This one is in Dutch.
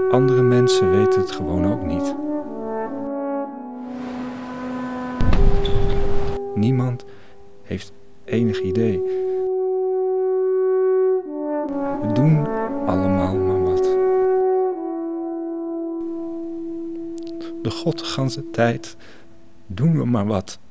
andere mensen weten het gewoon ook niet. Niemand heeft enig idee. We doen allemaal maar wat. De godganse tijd doen we maar wat.